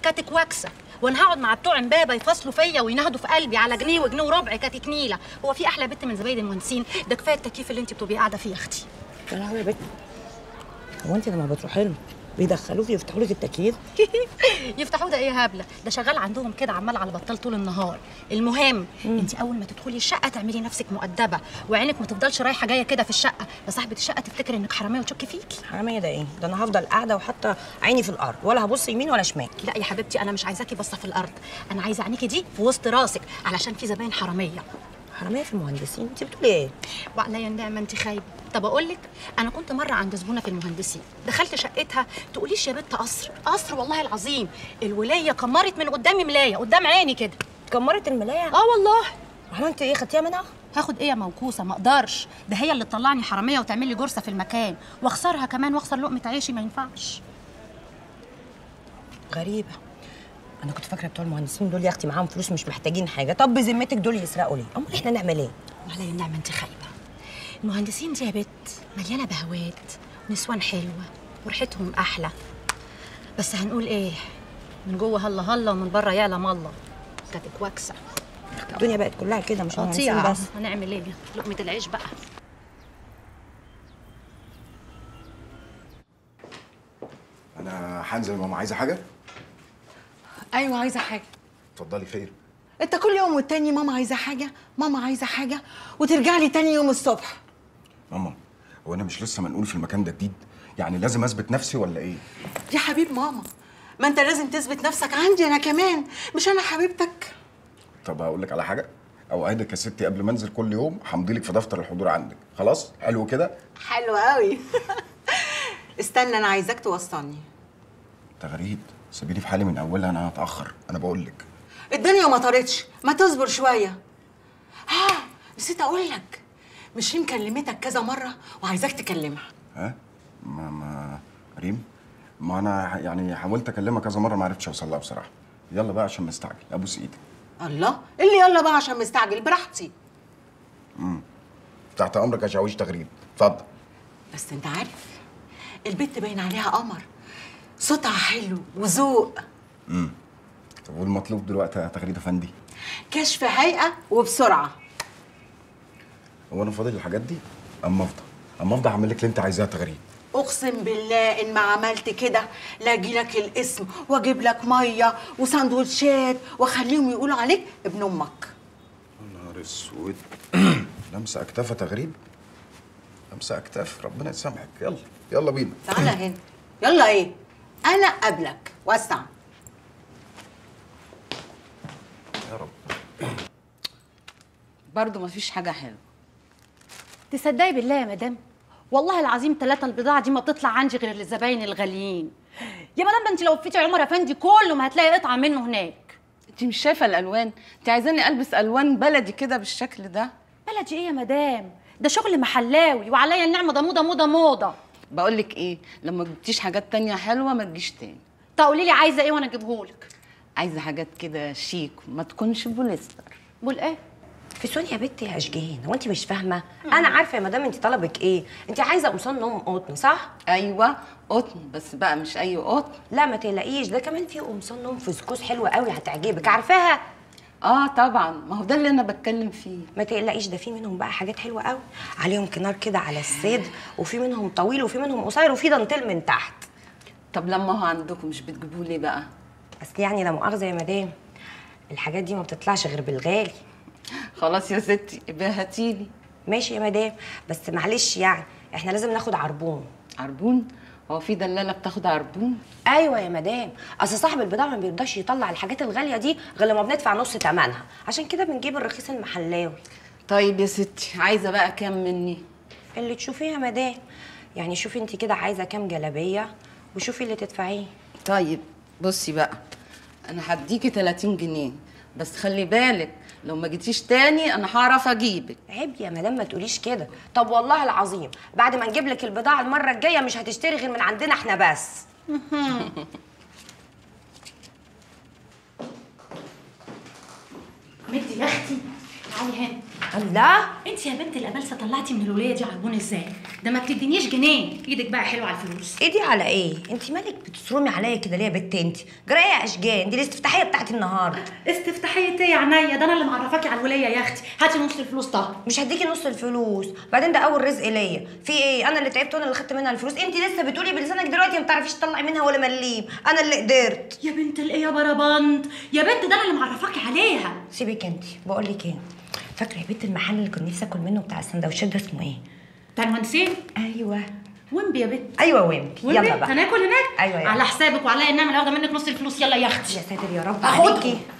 كاتك واكسه، وانا هقعد مع بتوع امبابه يفصلوا فيا وينهدوا في قلبي على جنيه وجنيه وربع كاتك نيله. هو في احلى بنت من زباين المهندسين؟ ده كفايه التكييف اللي انت بتبقي قاعده فيه يا اختي. يا لهوي يا بنت، هو انت لما بتروحي لهم بيدخلوكي يفتحوا لك التكييف؟ يفتحوه ده ايه يا هبله؟ ده شغال عندهم كده عمال على بطال طول النهار. المهم انت اول ما تدخلي الشقه تعملي نفسك مؤدبه، وعينك ما تفضلش رايحه جايه كده في الشقه، لا صاحبه الشقه تفتكر انك حراميه وتشك فيكي. حراميه ده ايه؟ ده انا هفضل قاعده وحاطه عيني في الارض، ولا هبص يمين ولا شمال. لا يا حبيبتي، انا مش عايزاكي باصه في الارض، انا عايزه عينيكي دي في وسط راسك، علشان في زباين حراميه. حراميه في المهندسين؟ انت بتقولي ايه؟ وعليا النعمه انت خايبه. طب اقول لك، انا كنت مره عند زبونه في المهندسين، دخلت شقتها تقوليش يا بنت قصر قصر والله العظيم، الولايه كمرت من قدامي ملايه قدام عيني كده. كمرت الملايه؟ اه والله. عملت ايه؟ خدتيها منها؟ هاخد ايه يا موكوسه؟ ما اقدرش، ده هي اللي تطلعني حراميه وتعمل لي جرثه في المكان، واخسرها كمان واخسر لقمه عيشي، ما ينفعش. غريبه، انا كنت فاكره بتوع المهندسين دول يا اختي معاهم فلوس مش محتاجين حاجه. طب بذمتك دول يسرقوا ليه؟ امال احنا نعمل ايه؟ وعليا النعمه انت خايبه. المهندسين دي يا بت مليانه بهوات ونسوان حلوه وريحتهم احلى، بس هنقول ايه، من جوه هلا هلا ومن بره يعلم الله. كاتك واكسه. الدنيا بقت كلها كده، مش مهندسين بس. هنعمل ايه؟ لقمه العيش بقى. انا هنزل يا ماما. عايزه حاجه؟ ايوه عايزه حاجه. اتفضلي. خير؟ انت كل يوم والتاني ماما عايزه حاجه، ماما عايزه حاجه، وترجع لي تاني يوم الصبح. ماما، هو انا مش لسه منقول في المكان ده جديد؟ يعني لازم اثبت نفسي ولا ايه؟ يا حبيب ماما، ما انت لازم تثبت نفسك عندي انا كمان، مش انا حبيبتك؟ طب هقول لك على حاجه، اوعدك يا ستي قبل ما انزل كل يوم همضي لك في دفتر الحضور عندك. خلاص؟ حلو كده؟ حلو قوي. استنى، انا عايزاك توصلني. تغريد، سيبيني في حالي من اولها، انا هتاخر، انا بقول لك. الدنيا ما طارتش، ما تصبر شويه. نسيت اقول لك، مش ريم كلمتك كذا مره وعايزاك تكلمها. ها؟ ما ريم؟ ما انا يعني حاولت اكلمها كذا مره ما عرفتش اوصل لها بصراحه. يلا بقى عشان مستعجل، ابوس ايدك. الله، اللي يلا بقى عشان مستعجل، براحتي. تحت امرك يا شاويش تغريد، اتفضل. بس انت عارف البت باين عليها قمر، صوتها حلو وذوق. طب والمطلوب دلوقتي يا تغريد افندي؟ كشف هيئه وبسرعه. هو انا فاضل الحاجات دي؟ اما افضل اعمل لك اللي انت عايزاه يا تغريد. اقسم بالله ان ما عملت كده لاجي لك الاسم واجيب لك ميه وساندوتشات واخليهم يقولوا عليك ابن امك. يا نهار اسود. لمسه اكتاف يا تغريد، لمسه اكتاف، ربنا يسامحك. يلا بينا. تعالى هنا. يلا ايه؟ انا قبلك، وسع. يا رب. برضه مفيش حاجه حلوه. تصدقي بالله يا مدام، والله العظيم 3 البضاعه دي ما بتطلع عندي غير للزباين الغاليين. يا مدام، ده انت لو وفيتي عمر افندي كله ما هتلاقي قطعه منه هناك. انت مش شايفه الالوان؟ انت عايزاني البس الوان بلدي كده بالشكل ده؟ بلدي ايه يا مدام؟ ده شغل محلاوي، وعليا النعمه ده موضه موضه موضه. بقول لك ايه، لما جبتيش حاجات تانية حلوه ما تجيش تاني. طب قولي لي عايزه ايه وانا اجيبهولك. عايزه حاجات كده شيك ما تكونش بوليستر. بقول ايه؟ في سوريا يا بنتي يا اشجان، هو انت مش فاهمه؟ انا عارفه يا مدام انت طلبك ايه. انت عايزه قمصان نوم قطن صح؟ ايوه قطن، بس بقى مش اي قطن. لا ما تقلقيش، ده كمان في قمصان نوم فسكوس حلوه قوي هتعجبك، عارفاها؟ اه طبعا، ما هو ده اللي انا بتكلم فيه. ما تقلقيش، ده في منهم بقى حاجات حلوه قوي، عليهم كنار كده على الصدر، وفي منهم طويل وفي منهم قصير وفي دانتيل من تحت. طب لما هو عندكم مش بتجيبوه ليه بقى؟ اصل يعني لا مؤاخذه يا مدام، الحاجات دي ما بتطلعش غير بالغالي. خلاص يا ستي ابقى هاتيلي. ماشي يا مدام، بس معلش يعني احنا لازم ناخد عربون. عربون؟ هو في دلاله بتاخد عربون؟ ايوه يا مدام، اصل صاحب البضاعه ما بيرضاش يطلع الحاجات الغاليه دي غير لما بندفع نص ثمنها، عشان كده بنجيب الرخيص المحلاوي. طيب يا ستي، عايزه بقى كام مني؟ اللي تشوفيه يا مدام، يعني شوفي انت كده عايزه كام جلابيه وشوفي اللي تدفعيه. طيب بصي بقى، انا هديكي 30 جنيه، بس خلي بالك لو ما جيتيش تاني انا هعرف اجيبك. عيب يا مدام ما تقوليش كده. طب والله العظيم بعد ما نجيب لك البضاعه المره الجايه مش هتشتري غير من عندنا احنا بس. مدي يا اختي، تعالي هنا. الله. انت يا بنت الابلسه طلعتي من الولايه دي عربون ازاي؟ ده ما بتدينيش جنيه، ايدك بقى حلوه على الفلوس. ايدي على ايه؟ انت مالك بتصرمي عليا كده ليه يا بنت انت؟ جرايه يا اشجان، دي الاستفتاحيه بتاعتي النهارده. استفتاحيه ايه يا عينيا؟ ده انا اللي معرفاكي على الولايه يا اختي، هاتي نص الفلوس. طب مش هديكي نص الفلوس، بعدين ده اول رزق ليا. في ايه؟ انا اللي تعبت وانا اللي خدت منها الفلوس، انت لسه بتقولي بلسانك دلوقتي ما بتعرفيش تطلعي منها ولا مليم، انا اللي قدرت. يا بنت الايه يا بربند يا بنت، ده انا اللي معرفاكي عليها. سيبك انت، بقول لك ايه، فاكره يا بنت المحل اللي كنت نفسي اكل منه بتاع السندوتشات ده اسمه ايه؟ بتاع المهندسين؟ ايوه ويمبي يا بنت. ايوه ويمبي. يلا بقى هناكل هناك. ايوه على حسابك وعليا ان انا واخده منك نص الفلوس. يلا يا اختي. يا ساتر يا رب اخدهم. عليكي.